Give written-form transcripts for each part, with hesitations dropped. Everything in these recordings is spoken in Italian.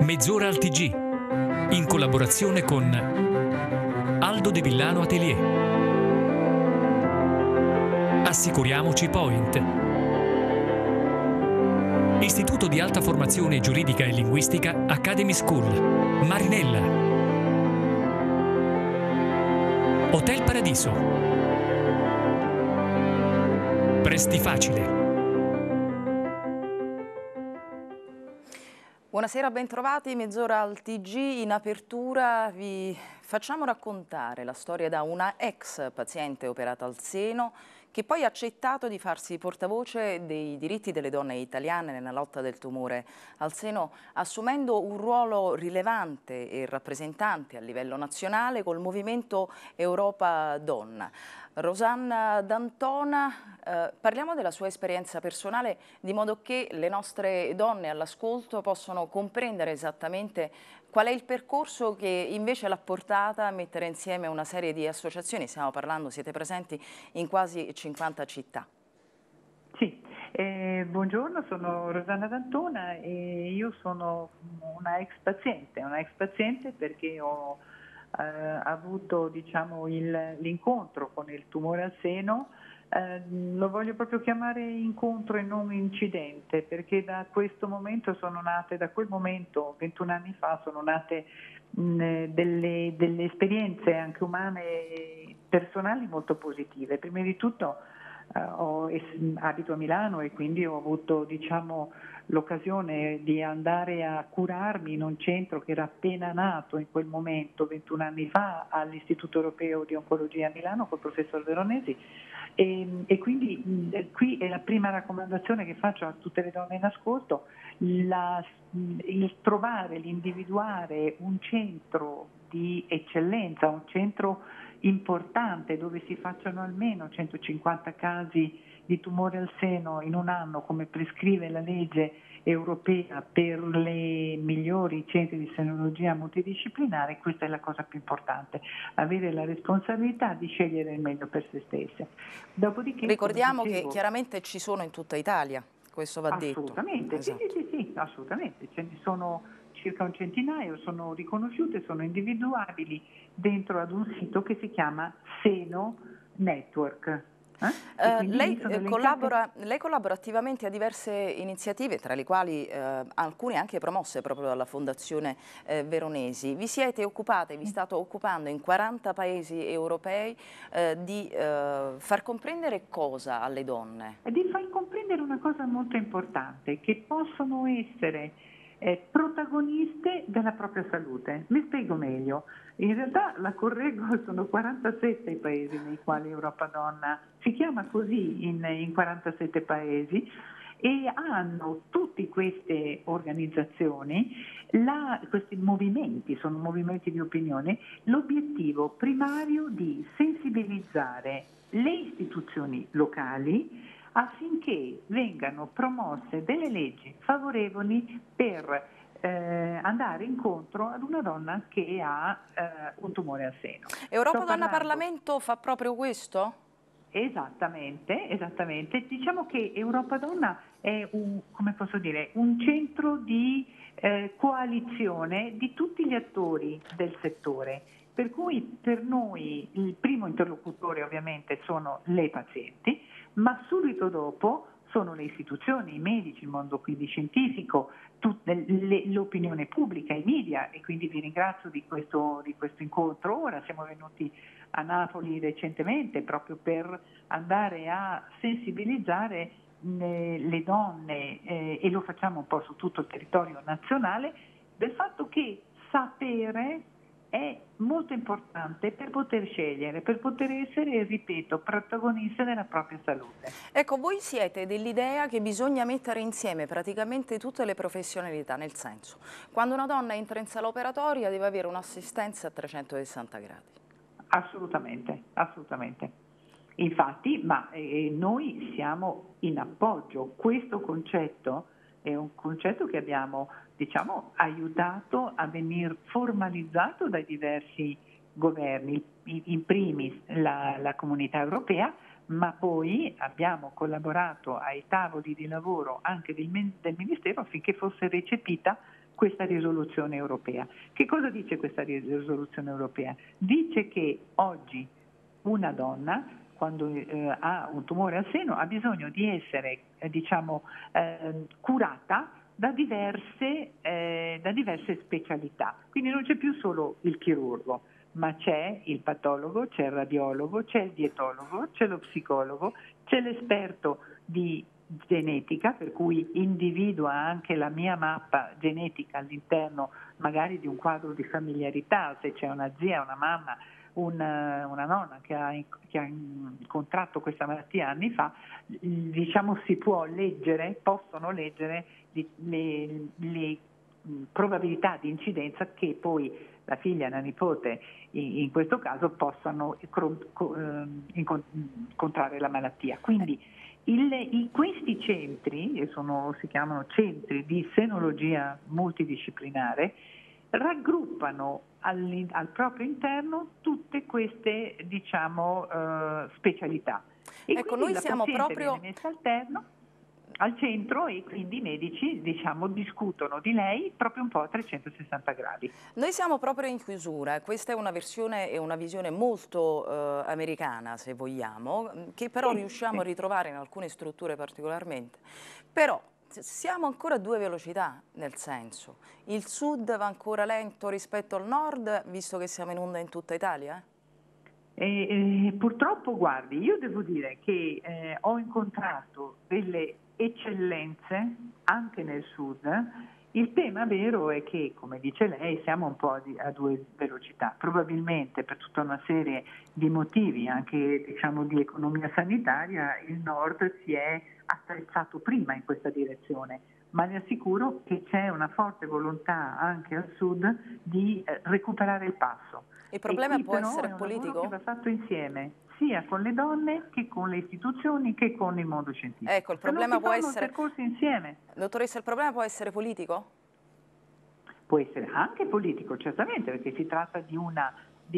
Mezz'ora al TG, in collaborazione con Aldo De Villano Atelier. Assicuriamoci Point. Istituto di alta formazione giuridica e linguistica Academy School. Marinella. Hotel Paradiso. Presti Facile. Buonasera, bentrovati, mezz'ora al TG. In apertura vi facciamo raccontare la storia da una ex paziente operata al seno che poi ha accettato di farsi portavoce dei diritti delle donne italiane nella lotta del tumore al seno, assumendo un ruolo rilevante e rappresentante a livello nazionale col movimento Europa Donna. Rosanna D'Antona, parliamo della sua esperienza personale di modo che le nostre donne all'ascolto possano comprendere esattamente qual è il percorso che invece l'ha portata a mettere insieme una serie di associazioni. Stiamo parlando, siete presenti in quasi 50 città. Sì, buongiorno, sono Rosanna D'Antona e io sono una ex paziente perché ho avuto, diciamo, l'incontro con il tumore al seno. Lo voglio proprio chiamare incontro e non incidente, perché da questo momento da quel momento, 21 anni fa, sono nate delle esperienze anche umane e personali molto positive. Prima di tutto abito a Milano e quindi ho avuto, diciamo, l'occasione di andare a curarmi in un centro che era appena nato in quel momento, 21 anni fa, all'Istituto Europeo di Oncologia a Milano col professor Veronesi. E quindi qui è la prima raccomandazione che faccio a tutte le donne in ascolto, il trovare, l'individuare un centro di eccellenza, un centro importante dove si facciano almeno 150 casi di tumore al seno in un anno, come prescrive la legge europea per le migliori centri di senologia multidisciplinare. Questa è la cosa più importante, avere la responsabilità di scegliere il meglio per se stesse. Dopodiché, ricordiamo come dicevo, che chiaramente ci sono in tutta Italia, questo va detto. Assolutamente, esatto. sì, assolutamente, ce ne sono circa un centinaio, sono riconosciute, sono individuabili dentro ad un sito che si chiama Seno Network. Lei collabora attivamente a diverse iniziative, tra le quali alcune anche promosse proprio dalla Fondazione Veronesi. Vi siete occupate, vi state occupando in 40 paesi europei di far comprendere cosa alle donne? Di far comprendere una cosa molto importante, che possono essere protagoniste della propria salute. Mi spiego meglio. In realtà la correggo, sono 47 i paesi nei quali Europa Donna si chiama così in 47 paesi e hanno tutte queste organizzazioni, questi movimenti, sono movimenti di opinione, l'obiettivo primario di sensibilizzare le istituzioni locali affinché vengano promosse delle leggi favorevoli per andare incontro ad una donna che ha un tumore al seno. Europa Donna Parlamento fa proprio questo? Esattamente. Diciamo che Europa Donna è un centro di coalizione di tutti gli attori del settore, per cui per noi il primo interlocutore ovviamente sono le pazienti, ma subito dopo sono le istituzioni, i medici, il mondo quindi scientifico, l'opinione pubblica, i media, e quindi vi ringrazio di questo incontro. Ora siamo venuti a Napoli recentemente proprio per andare a sensibilizzare le donne e lo facciamo un po' su tutto il territorio nazionale del fatto che sapere è molto importante per poter scegliere, per poter essere, ripeto, protagoniste della propria salute. Ecco, voi siete dell'idea che bisogna mettere insieme praticamente tutte le professionalità, nel senso, quando una donna entra in sala operatoria deve avere un'assistenza a 360 gradi. Assolutamente. Infatti, noi siamo in appoggio. Questo concetto è un concetto che abbiamo, diciamo, aiutato a venire formalizzato dai diversi governi, in primis la Comunità Europea, ma poi abbiamo collaborato ai tavoli di lavoro anche del Ministero affinché fosse recepita questa risoluzione europea. Che cosa dice questa risoluzione europea? Dice che oggi una donna, quando ha un tumore al seno, ha bisogno di essere curata da diverse specialità. Quindi non c'è più solo il chirurgo, ma c'è il patologo, c'è il radiologo, c'è il dietologo, c'è lo psicologo, c'è l'esperto di genetica, per cui individua anche la mia mappa genetica all'interno magari di un quadro di familiarità, se c'è una zia, una mamma, una nonna che ha contratto questa malattia anni fa, si possono leggere le probabilità di incidenza che poi la figlia e la nipote in questo caso possano incontrare la malattia. Quindi questi centri, si chiamano centri di senologia multidisciplinare, raggruppano al proprio interno tutte queste specialità. E ecco, noi siamo proprio viene messa al centro e quindi i medici discutono di lei proprio un po' a 360 gradi. Noi siamo proprio in chiusura, questa è una versione e una visione molto americana, se vogliamo, che però riusciamo a ritrovare in alcune strutture particolarmente. Però siamo ancora a due velocità, nel senso, il sud va ancora lento rispetto al nord, visto che siamo in onda in tutta Italia? Purtroppo, guardi, io devo dire che ho incontrato delle eccellenze anche nel sud. Il tema vero è che, come dice lei, siamo un po' a due velocità, probabilmente per tutta una serie di motivi, anche di economia sanitaria, il nord si è attrezzato prima in questa direzione, ma le assicuro che c'è una forte volontà anche al sud di recuperare il passo. Il problema può essere è un politico? lavoro che va fatto insieme, sia con le donne che con le istituzioni che con il mondo scientifico. Ecco, il problema può essere... percorsi insieme. Dottoressa, il problema può essere politico? Può essere anche politico, certamente, perché si tratta di una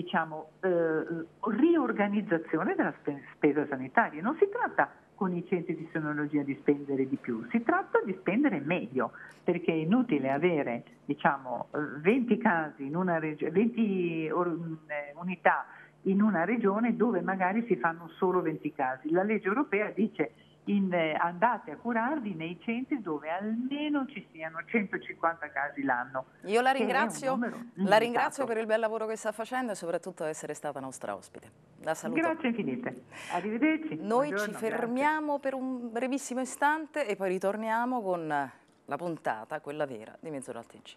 riorganizzazione della spesa sanitaria. Non si tratta con i centri di senologia di spendere di più, si tratta di spendere meglio, perché è inutile avere 20 casi in una 20 unità in una regione dove magari si fanno solo 20 casi. La legge europea dice andate a curarvi nei centri dove almeno ci siano 150 casi l'anno. Io la ringrazio per il bel lavoro che sta facendo e soprattutto di essere stata nostra ospite. La saluto. Grazie infinite. Arrivederci. Noi Buongiorno, ci fermiamo per un brevissimo istante e poi ritorniamo con la puntata, quella vera, di Mezz'ora al TG.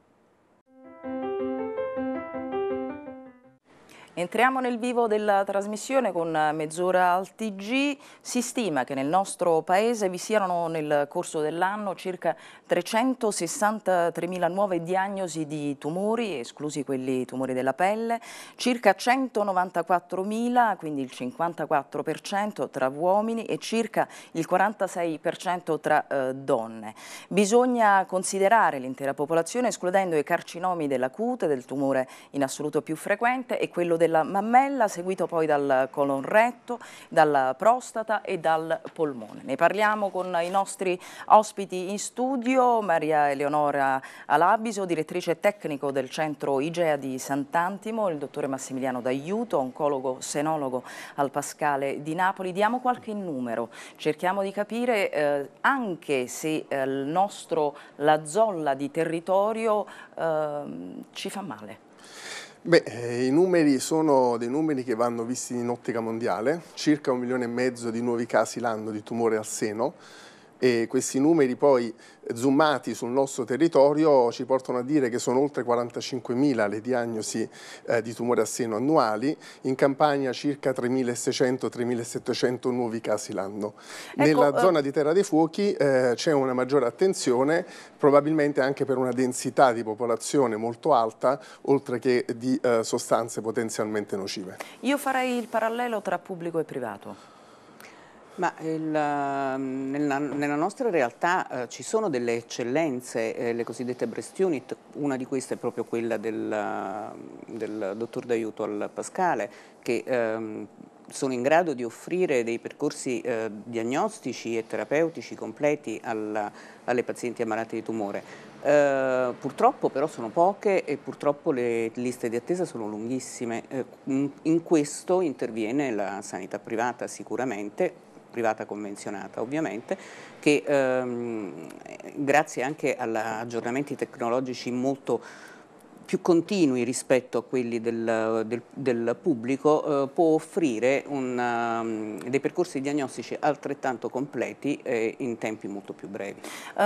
Entriamo nel vivo della trasmissione con Mezz'ora al TG. Si stima che nel nostro paese vi siano nel corso dell'anno circa 363.000 nuove diagnosi di tumori, esclusi quelli tumori della pelle, circa 194.000, quindi il 54% tra uomini e circa il 46% tra donne. Bisogna considerare l'intera popolazione escludendo i carcinomi della cute, del tumore in assoluto più frequente, e quello della mammella, seguito poi dal colon retto, dalla prostata e dal polmone. Ne parliamo con i nostri ospiti in studio: Maria Eleonora Alabiso, direttrice tecnico del centro IGEA di Sant'Antimo, il dottore Massimiliano D'Aiuto, oncologo senologo al Pascale di Napoli. Diamo qualche numero, cerchiamo di capire anche se la zolla di territorio ci fa male. Beh, i numeri sono dei numeri che vanno visti in ottica mondiale, circa 1,5 milioni di nuovi casi l'anno di tumore al seno, e questi numeri poi zoomati sul nostro territorio ci portano a dire che sono oltre 45.000 le diagnosi di tumore al seno annuali, in Campania circa 3.600-3.700 nuovi casi l'anno. Ecco, nella zona di Terra dei Fuochi c'è una maggiore attenzione, probabilmente anche per una densità di popolazione molto alta, oltre che di sostanze potenzialmente nocive. Io farei il parallelo tra pubblico e privato. Ma nella nostra realtà ci sono delle eccellenze, le cosiddette breast unit, una di queste è proprio quella del dottor D'Aiuto al Pascale, che sono in grado di offrire dei percorsi diagnostici e terapeutici completi alle pazienti ammalate di tumore. Purtroppo però sono poche e purtroppo le liste di attesa sono lunghissime. In questo interviene la sanità privata sicuramente, privata convenzionata ovviamente, che grazie anche agli aggiornamenti tecnologici molto più continui rispetto a quelli del pubblico, può offrire dei percorsi diagnostici altrettanto completi e in tempi molto più brevi.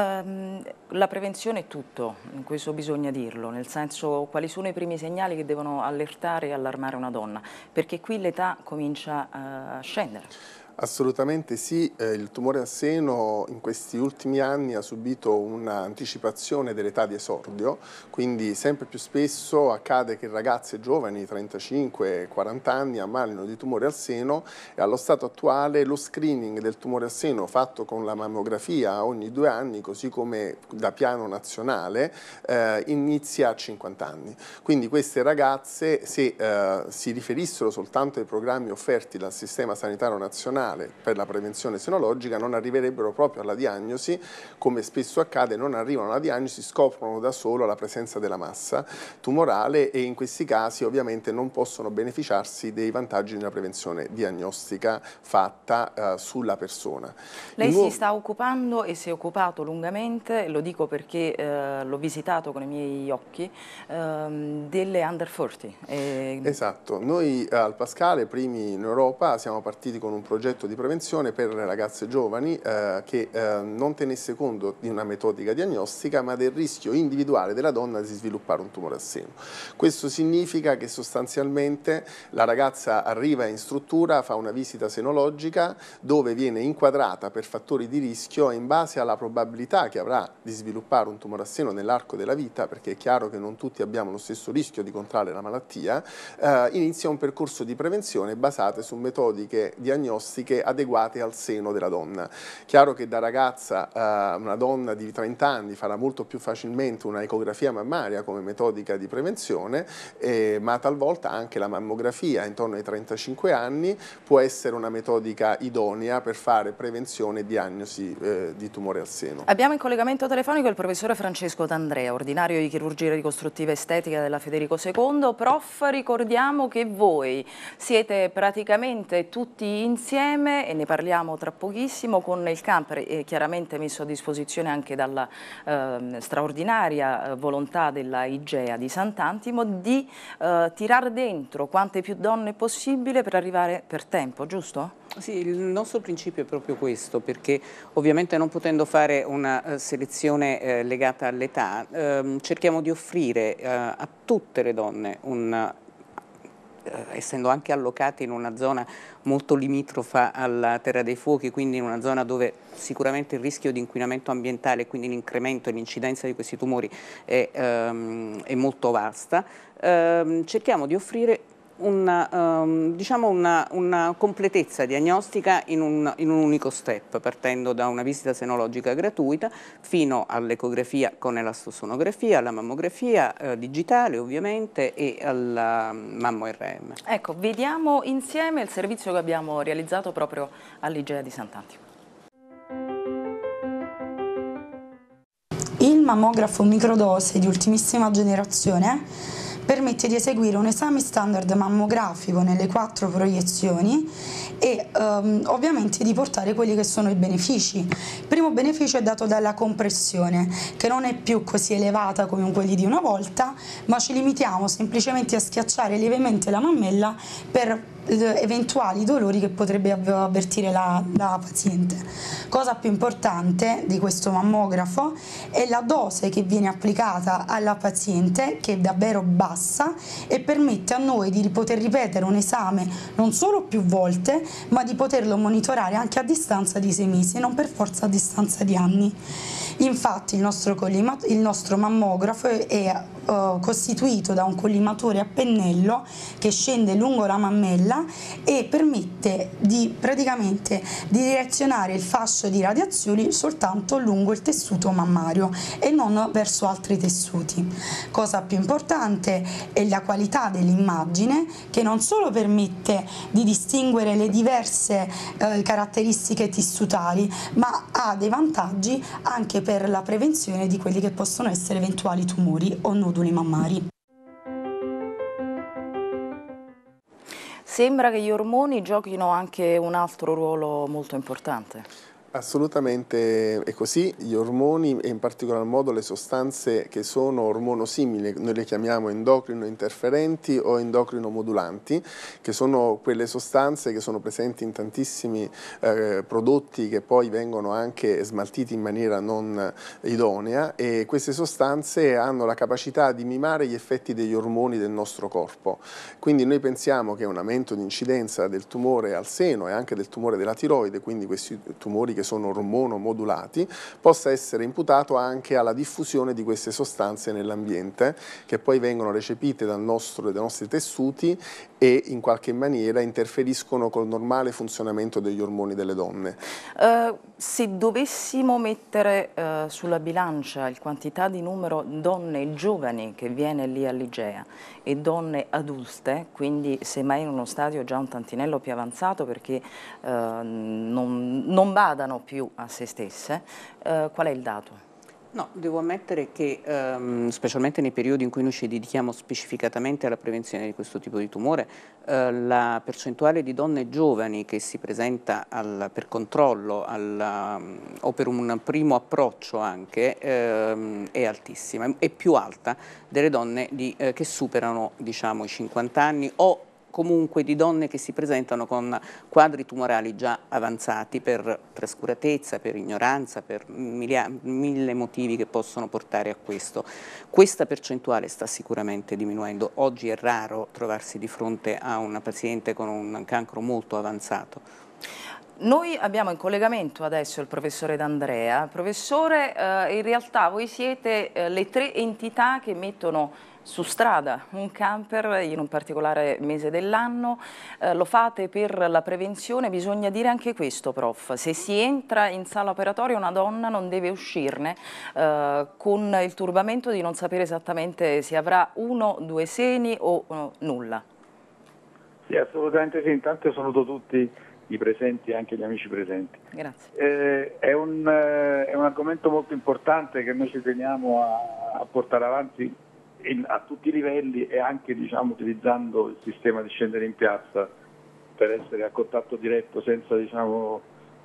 La prevenzione è tutto, questo bisogna dirlo, nel senso, quali sono i primi segnali che devono allertare e allarmare una donna, perché qui l'età comincia a scendere. Assolutamente sì, il tumore al seno in questi ultimi anni ha subito un'anticipazione dell'età di esordio, quindi sempre più spesso accade che ragazze giovani, 35-40 anni, ammalino di tumore al seno e allo stato attuale lo screening del tumore al seno fatto con la mammografia ogni 2 anni, così come da piano nazionale, inizia a 50 anni. Quindi queste ragazze, se si riferissero soltanto ai programmi offerti dal Sistema Sanitario Nazionale per la prevenzione senologica, non arriverebbero proprio alla diagnosi, come spesso accade, non arrivano alla diagnosi, scoprono da solo la presenza della massa tumorale e in questi casi ovviamente non possono beneficiarsi dei vantaggi della prevenzione diagnostica fatta sulla persona. Lei si sta occupando e si è occupato lungamente, lo dico perché l'ho visitato con i miei occhi, delle under 40. Esatto, noi al Pascale, primi in Europa, siamo partiti con un progetto di prevenzione per le ragazze giovani che non tenesse conto di una metodica diagnostica ma del rischio individuale della donna di sviluppare un tumore al seno. Questo significa che sostanzialmente la ragazza arriva in struttura, fa una visita senologica dove viene inquadrata per fattori di rischio e in base alla probabilità che avrà di sviluppare un tumore al seno nell'arco della vita, perché è chiaro che non tutti abbiamo lo stesso rischio di contrarre la malattia, inizia un percorso di prevenzione basato su metodiche diagnostiche adeguate al seno della donna. Chiaro che da ragazza una donna di 30 anni farà molto più facilmente una ecografia mammaria come metodica di prevenzione, ma talvolta anche la mammografia intorno ai 35 anni può essere una metodica idonea per fare prevenzione e diagnosi di tumore al seno. Abbiamo in collegamento telefonico il professore Francesco D'Andrea, ordinario di chirurgia ricostruttiva estetica della Federico II. Prof, ricordiamo che voi siete praticamente tutti insieme e ne parliamo tra pochissimo con il camper chiaramente messo a disposizione anche dalla straordinaria volontà della Igea di Sant'Antimo di tirare dentro quante più donne possibile per arrivare per tempo, giusto? Sì, il nostro principio è proprio questo, perché ovviamente non potendo fare una selezione legata all'età, cerchiamo di offrire a tutte le donne essendo anche allocati in una zona molto limitrofa alla Terra dei Fuochi, quindi in una zona dove sicuramente il rischio di inquinamento ambientale e quindi l'incremento e l'incidenza di questi tumori è molto vasta, cerchiamo di offrire diciamo una completezza diagnostica in un unico step, partendo da una visita senologica gratuita fino all'ecografia con elastosonografia, alla mammografia digitale ovviamente e alla mammo-RM. Ecco, vediamo insieme il servizio che abbiamo realizzato proprio all'Igea di Sant'Antimo. Il mammografo microdose di ultimissima generazione permette di eseguire un esame standard mammografico nelle 4 proiezioni e ovviamente di portare quelli che sono i benefici. Il primo beneficio è dato dalla compressione, che non è più così elevata come quelli di una volta, ma ci limitiamo semplicemente a schiacciare lievemente la mammella per eventuali dolori che potrebbe avvertire la paziente. Cosa più importante di questo mammografo è la dose che viene applicata alla paziente, che è davvero bassa e permette a noi di poter ripetere un esame non solo più volte, ma di poterlo monitorare anche a distanza di 6 mesi, non per forza a distanza di anni. Infatti il nostro mammografo è costituito da un collimatore a pennello che scende lungo la mammella mammella e permette praticamente di direzionare il fascio di radiazioni soltanto lungo il tessuto mammario e non verso altri tessuti. Cosa più importante è la qualità dell'immagine, che non solo permette di distinguere le diverse caratteristiche tissutali, ma ha dei vantaggi anche per la prevenzione di quelli che possono essere eventuali tumori o noduli mammari. Sembra che gli ormoni giochino anche un altro ruolo molto importante. Assolutamente è così, gli ormoni e in particolar modo le sostanze che sono ormonosimili, noi le chiamiamo endocrino interferenti o endocrino modulanti, che sono quelle sostanze che sono presenti in tantissimi prodotti che poi vengono anche smaltiti in maniera non idonea, e queste sostanze hanno la capacità di mimare gli effetti degli ormoni del nostro corpo. Quindi noi pensiamo che un aumento di incidenza del tumore al seno e anche del tumore della tiroide, quindi questi tumori che sono ormonomodulati, possa essere imputato anche alla diffusione di queste sostanze nell'ambiente, che poi vengono recepite dai nostri tessuti e in qualche maniera interferiscono col normale funzionamento degli ormoni delle donne. Se dovessimo mettere sulla bilancia il quantità di numero donne giovani che viene lì all'Igea e donne adulte, quindi semmai in uno stadio già un tantinello più avanzato perché non badano più a se stesse, qual è il dato? No, devo ammettere che specialmente nei periodi in cui noi ci dedichiamo specificatamente alla prevenzione di questo tipo di tumore, la percentuale di donne giovani che si presenta per controllo o per un primo approccio anche è altissima, è più alta delle donne che superano, diciamo, i 50 anni o comunque di donne che si presentano con quadri tumorali già avanzati per trascuratezza, per ignoranza, per mille motivi che possono portare a questo. Questa percentuale sta sicuramente diminuendo. Oggi è raro trovarsi di fronte a una paziente con un cancro molto avanzato. Noi abbiamo in collegamento adesso il professore D'Andrea. Professore, in realtà voi siete le 3 entità che mettono su strada un camper in un particolare mese dell'anno, lo fate per la prevenzione. Bisogna dire anche questo, prof, se si entra in sala operatoria una donna non deve uscirne con il turbamento di non sapere esattamente se avrà 1, 2 seni o nulla. Sì, assolutamente sì, intanto saluto tutti i presenti e anche gli amici presenti. Grazie. È un argomento molto importante che noi ci teniamo a portare avanti a tutti i livelli e anche, diciamo, utilizzando il sistema di scendere in piazza per essere a contatto diretto senza, diciamo,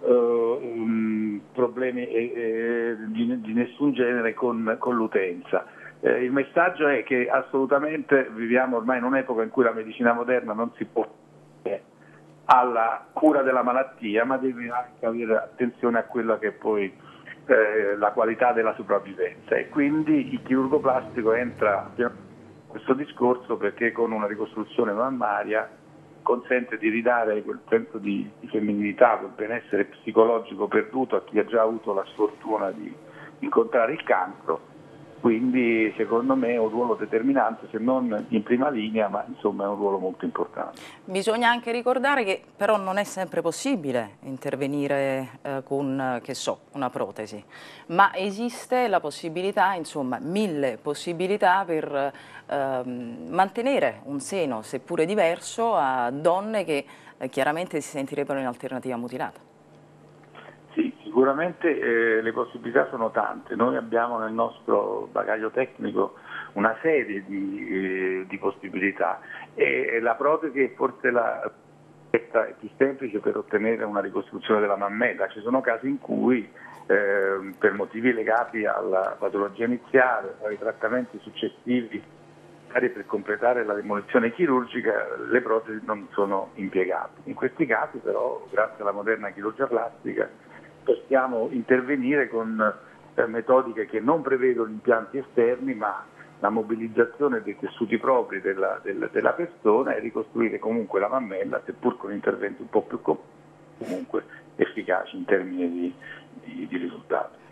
problemi di nessun genere con l'utenza. Il messaggio è che assolutamente viviamo ormai in un'epoca in cui la medicina moderna non si può alla cura della malattia, ma deve anche avere attenzione a quella che è poi la qualità della sopravvivenza, e quindi il chirurgo plastico entra in questo discorso perché con una ricostruzione mammaria consente di ridare quel senso di femminilità, quel benessere psicologico perduto a chi ha già avuto la sfortuna di incontrare il cancro. Quindi secondo me è un ruolo determinante, se non in prima linea, ma insomma è un ruolo molto importante. Bisogna anche ricordare che però non è sempre possibile intervenire con, che so, una protesi, ma esiste la possibilità, insomma, 1000 possibilità per mantenere un seno, seppure diverso, a donne che chiaramente si sentirebbero in alternativa mutilata. Sì, sicuramente le possibilità sono tante. Noi abbiamo nel nostro bagaglio tecnico una serie di possibilità, e la protesi è forse la più semplice per ottenere una ricostruzione della mammella. Ci sono casi in cui per motivi legati alla patologia iniziale, ai trattamenti successivi per completare la demolizione chirurgica, le protesi non sono impiegate. In questi casi però, grazie alla moderna chirurgia plastica, possiamo intervenire con metodiche che non prevedono impianti esterni, ma la mobilizzazione dei tessuti propri della persona, e ricostruire comunque la mammella, seppur con interventi un po' più comunque efficaci in termini di risultato.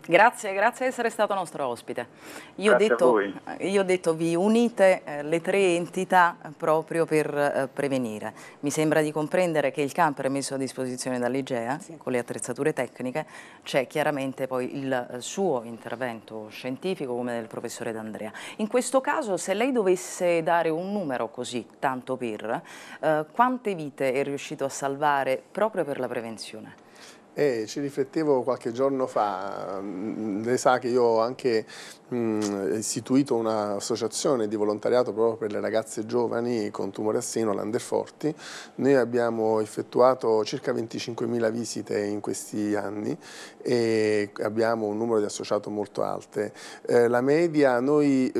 Grazie di essere stato nostro ospite. Io ho detto vi unite le tre entità proprio per prevenire. Mi sembra di comprendere che il camper è messo a disposizione dall'Igea, sì, con le attrezzature tecniche, c'è chiaramente poi il suo intervento scientifico come del professore D'Andrea. In questo caso, se lei dovesse dare un numero così, tanto per, quante vite è riuscito a salvare proprio per la prevenzione? Ci riflettevo qualche giorno fa, lei sa che io ho anche istituito un'associazione di volontariato proprio per le ragazze giovani con tumore al seno, l'Under40. Noi abbiamo effettuato circa 25.000 visite in questi anni e abbiamo un numero di associato molto alte. La media, noi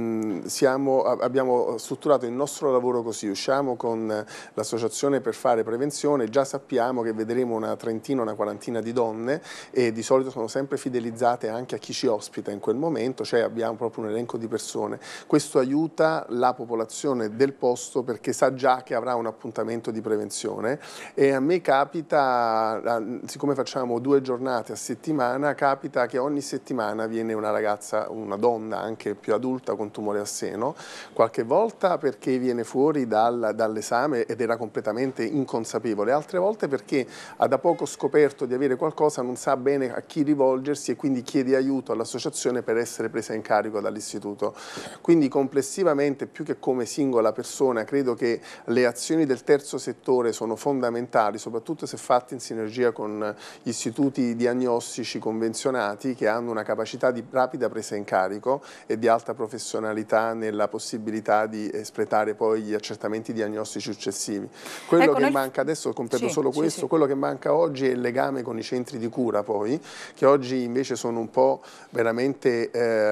abbiamo strutturato il nostro lavoro così: usciamo con l'associazione per fare prevenzione, già sappiamo che vedremo una trentina, una quarantina di donne e di solito sono sempre fidelizzate anche a chi ci ospita in quel momento, cioè abbiamo proprio un elenco di persone. Questo aiuta la popolazione del posto perché sa già che avrà un appuntamento di prevenzione e a me capita, siccome facciamo 2 giornate a settimana, capita che ogni settimana viene una ragazza, una donna anche più adulta con tumore al seno, qualche volta perché viene fuori dall'esame ed era completamente inconsapevole, altre volte perché ha da poco scoperto di avere qualcosa, non sa bene a chi rivolgersi e quindi chiede aiuto all'associazione per essere presa in carico dall'istituto. Quindi complessivamente, più che come singola persona, credo che le azioni del terzo settore sono fondamentali, soprattutto se fatte in sinergia con gli istituti diagnostici convenzionati che hanno una capacità di rapida presa in carico e di alta professionalità nella possibilità di espletare poi gli accertamenti diagnostici successivi. Quello che manca, adesso completo solo questo, quello che manca oggi è il legame con i centri di cura poi, che oggi invece sono un po' veramente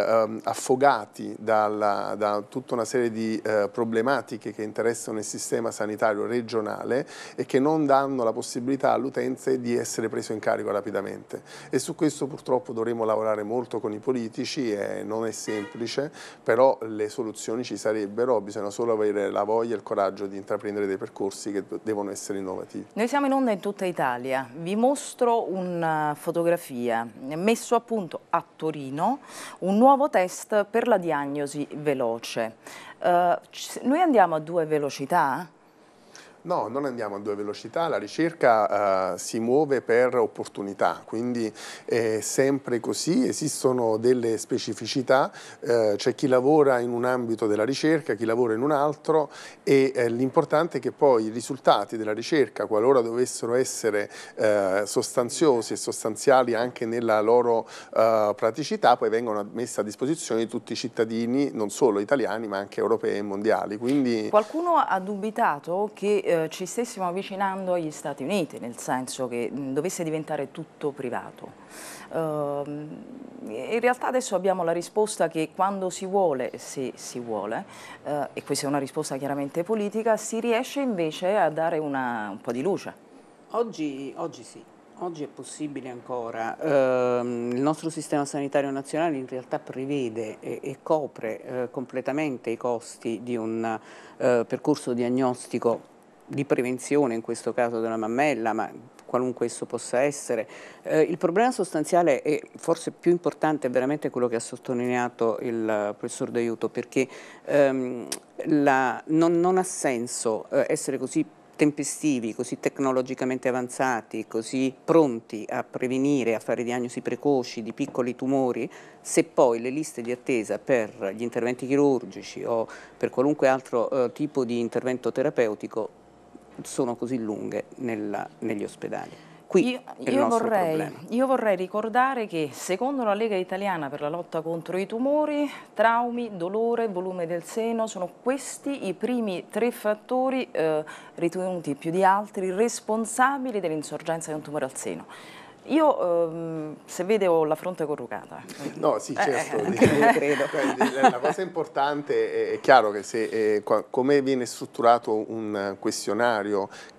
affogati da tutta una serie di problematiche che interessano il sistema sanitario regionale e che non danno la possibilità all'utente di essere preso in carico rapidamente. E su questo purtroppo dovremo lavorare molto con i politici e non è semplice, però le soluzioni ci sarebbero, bisogna solo avere la voglia e il coraggio di intraprendere dei percorsi che devono essere innovativi. Noi siamo in onda in tutta Italia, vi mostro una fotografia, messo a punto a Torino un nuovo test per la diagnosi veloce. Noi andiamo a 2 velocità? No, non andiamo a 2 velocità, la ricerca si muove per opportunità, quindi è sempre così, esistono delle specificità, c'è chi lavora in un ambito della ricerca, chi lavora in un altro e l'importante è che poi i risultati della ricerca, qualora dovessero essere sostanziosi e sostanziali anche nella loro praticità, poi vengono messi a disposizione di tutti i cittadini, non solo italiani ma anche europei e mondiali. Quindi... Qualcuno ha dubitato che ci stessimo avvicinando agli Stati Uniti, nel senso che dovesse diventare tutto privato. In realtà adesso abbiamo la risposta che quando si vuole, se si vuole, e questa è una risposta chiaramente politica, si riesce invece a dare un po' di luce. Oggi sì. Oggi è possibile ancora, il nostro sistema sanitario nazionale in realtà prevede e copre completamente i costi di un percorso diagnostico di prevenzione, in questo caso della mammella, ma qualunque esso possa essere. Il problema sostanziale e forse più importante è veramente quello che ha sottolineato il professor D'Aiuto, perché non ha senso essere così tempestivi, così tecnologicamente avanzati, così pronti a prevenire, a fare diagnosi precoci di piccoli tumori, se poi le liste di attesa per gli interventi chirurgici o per qualunque altro tipo di intervento terapeutico sono così lunghe negli ospedali. Qui è il nostro problema. Io vorrei ricordare che secondo la Lega Italiana per la lotta contro i tumori, traumi, dolore, volume del seno, sono questi i primi 3 fattori ritenuti più di altri responsabili dell'insorgenza di un tumore al seno. Io se vede ho la fronte corrugata. No, sì, certo. Credo. La cosa importante è chiaro che se come viene strutturato un questionario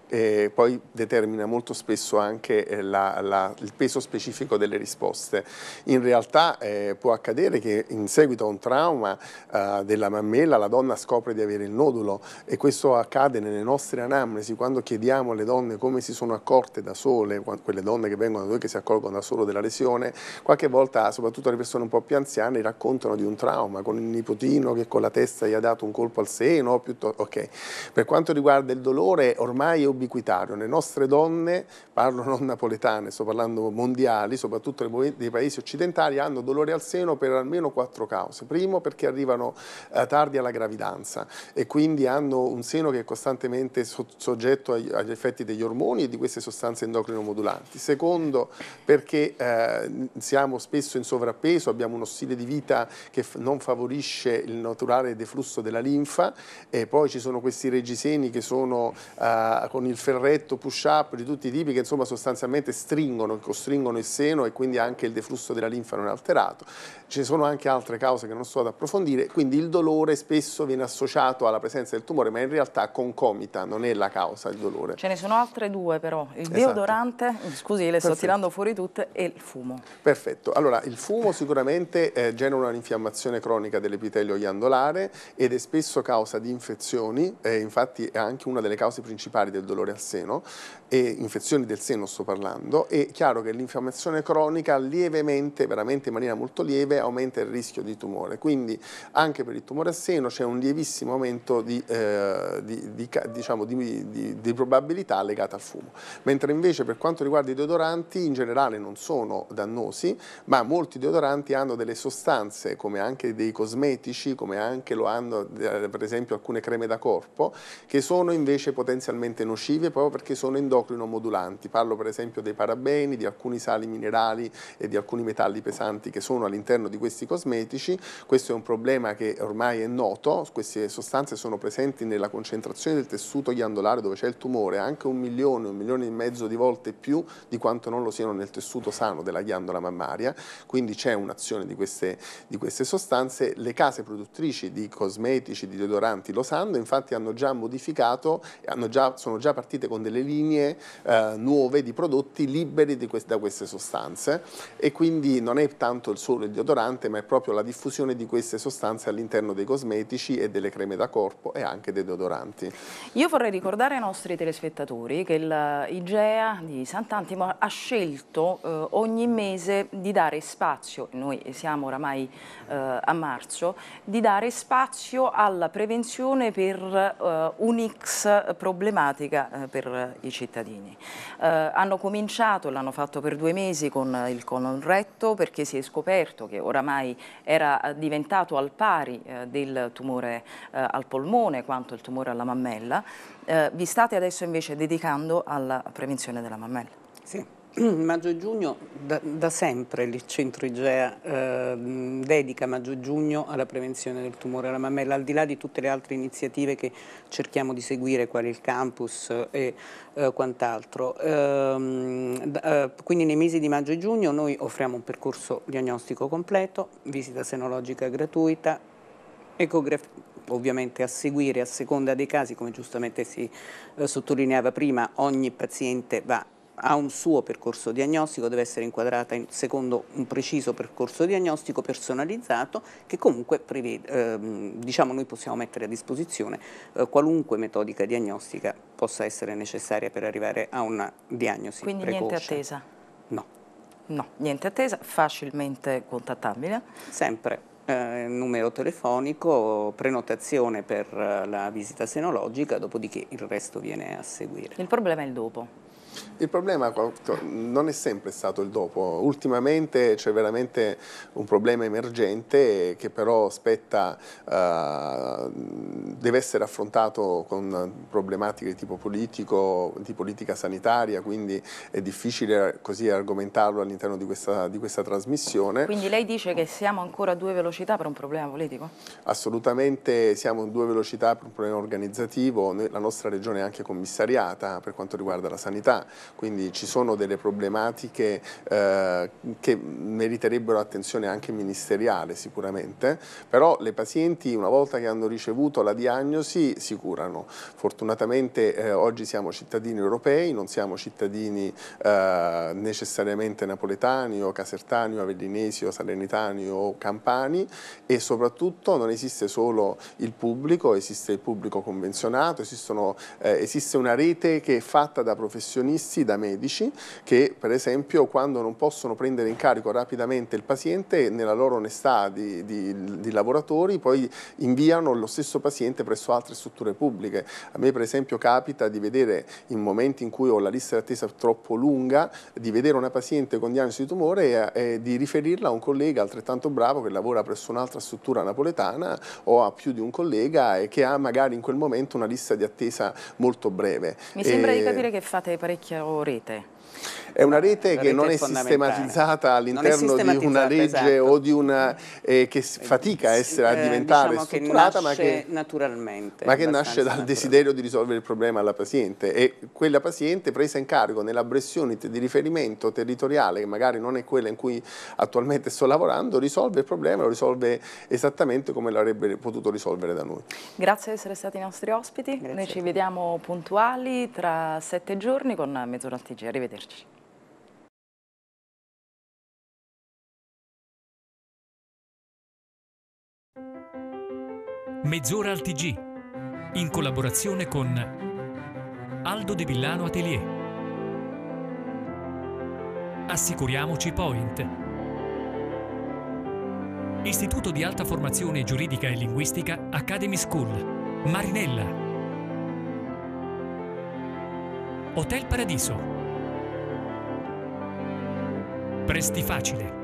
poi determina molto spesso anche il peso specifico delle risposte. In realtà può accadere che in seguito a un trauma della mammella la donna scopre di avere il nodulo, e questo accade nelle nostre anamnesi quando chiediamo alle donne come si sono accorte da sole, quelle donne che vengono da noi che si accorgono da solo della lesione. Qualche volta, soprattutto le persone un po' più anziane, raccontano di un trauma con il nipotino che con la testa gli ha dato un colpo al seno, ok. Per quanto riguarda il dolore, ormai è ubiquitario. Le nostre donne, parlo non napoletane, sto parlando mondiali, soprattutto dei paesi occidentali, hanno dolore al seno per almeno 4 cause. Primo, perché arrivano tardi alla gravidanza e quindi hanno un seno che è costantemente soggetto agli effetti degli ormoni e di queste sostanze endocrino modulanti. Secondo, perché siamo spesso in sovrappeso, abbiamo uno stile di vita che non favorisce il naturale deflusso della linfa, e poi ci sono questi reggiseni che sono con il ferretto, push up di tutti i tipi, che insomma sostanzialmente costringono il seno, e quindi anche il deflusso della linfa non è alterato. Ci sono anche altre cause che non sto ad approfondire, quindi il dolore spesso viene associato alla presenza del tumore, ma in realtà concomita, non è la causa il dolore. Ce ne sono altre 2 però, il deodorante, scusi le sto tirando fuori tutte, e il fumo. Perfetto, allora il fumo sicuramente genera un'infiammazione cronica dell'epitelio ghiandolare ed è spesso causa di infezioni, infatti è anche una delle cause principali del dolore al seno, e infezioni del seno sto parlando. È chiaro che l'infiammazione cronica lievemente, veramente in maniera molto lieve, aumenta il rischio di tumore, quindi anche per il tumore al seno c'è un lievissimo aumento di probabilità legata al fumo. Mentre invece per quanto riguarda i deodoranti, in generale non sono dannosi, ma molti deodoranti hanno delle sostanze, come anche dei cosmetici, come anche lo hanno per esempio alcune creme da corpo, che sono invece potenzialmente nocive proprio perché sono endocrino modulanti. Parlo per esempio dei parabeni, di alcuni sali minerali e di alcuni metalli pesanti che sono all'interno di questi cosmetici. Questo è un problema che ormai è noto. Queste sostanze sono presenti nella concentrazione del tessuto ghiandolare dove c'è il tumore anche 1 milione, 1,5 milioni di volte più di quanto non lo siano nel tessuto sano della ghiandola mammaria, quindi c'è un'azione di queste sostanze. Le case produttrici di cosmetici, di deodoranti lo sanno, infatti hanno già modificato, sono già partite con delle linee nuove di prodotti liberi da queste sostanze, e quindi non è tanto solo il deodorante, ma è proprio la diffusione di queste sostanze all'interno dei cosmetici e delle creme da corpo e anche dei deodoranti. Io vorrei ricordare ai nostri telespettatori che l'IGEA di Sant'Antimo ha scelto ogni mese di dare spazio, noi siamo oramai a marzo, di dare spazio alla prevenzione per un'X problematica per i cittadini. Hanno cominciato, l'hanno fatto per 2 mesi con il colon retto, perché si è scoperto che oramai era diventato al pari del tumore al polmone quanto il tumore alla mammella. Vi state adesso invece dedicando alla prevenzione della mammella? Sì. Maggio e giugno, da sempre il centro IGEA dedica maggio e giugno alla prevenzione del tumore alla mammella, al di là di tutte le altre iniziative che cerchiamo di seguire, quali il campus e quant'altro. Quindi nei mesi di maggio e giugno noi offriamo un percorso diagnostico completo, visita senologica gratuita, ecografia, ovviamente a seguire a seconda dei casi, come giustamente si sottolineava prima. Ogni paziente ha un suo percorso diagnostico, deve essere inquadrata secondo un preciso percorso diagnostico personalizzato, che comunque prevede, noi possiamo mettere a disposizione qualunque metodica diagnostica possa essere necessaria per arrivare a una diagnosi precoce. Quindi niente attesa? No. No, niente attesa, facilmente contattabile? Sempre. Numero telefonico, prenotazione per la visita senologica, dopodiché il resto viene a seguire. Il problema è il dopo. Il problema non è sempre stato il dopo, ultimamente c'è veramente un problema emergente che però deve essere affrontato con problematiche di tipo politico, di politica sanitaria, quindi è difficile così argomentarlo all'interno di questa trasmissione. Quindi lei dice che siamo ancora a 2 velocità per un problema politico? Assolutamente siamo a 2 velocità per un problema organizzativo. La nostra regione è anche commissariata per quanto riguarda la sanità, quindi ci sono delle problematiche che meriterebbero attenzione anche ministeriale sicuramente, però le pazienti una volta che hanno ricevuto la diagnosi si curano. Fortunatamente oggi siamo cittadini europei, non siamo cittadini necessariamente napoletani o casertani o avellinesi o salernitani o campani, e soprattutto non esiste solo il pubblico, esiste il pubblico convenzionato, esiste una rete che è fatta da professionisti, da medici, che per esempio quando non possono prendere in carico rapidamente il paziente, nella loro onestà di lavoratori poi inviano lo stesso paziente presso altre strutture pubbliche. A me per esempio capita di vedere, in momenti in cui ho la lista d'attesa troppo lunga, di vedere una paziente con diagnosi di tumore e di riferirla a un collega altrettanto bravo che lavora presso un'altra struttura napoletana o a più di un collega e che ha magari in quel momento una lista di attesa molto breve. Mi sembra di capire che fate parecchia rete. È una rete che non è sistematizzata all'interno di una legge, esatto, o di una che fatica a diventare diciamo strutturata, ma che naturalmente, ma che nasce dal desiderio di risolvere il problema alla paziente, e quella paziente presa in carico nella breast unit di riferimento territoriale, che magari non è quella in cui attualmente sto lavorando, risolve il problema, lo risolve esattamente come l'avrebbe potuto risolvere da noi. Grazie di essere stati i nostri ospiti. Grazie. Noi ci vediamo puntuali tra 7 giorni con Mezz'ora al TG. Arrivederci. Mezz'ora al TG, in collaborazione con Aldo De Villano Atelier. Assicuriamoci Point. Istituto di Alta Formazione Giuridica e Linguistica Academy School. Marinella. Hotel Paradiso. Presti Facile.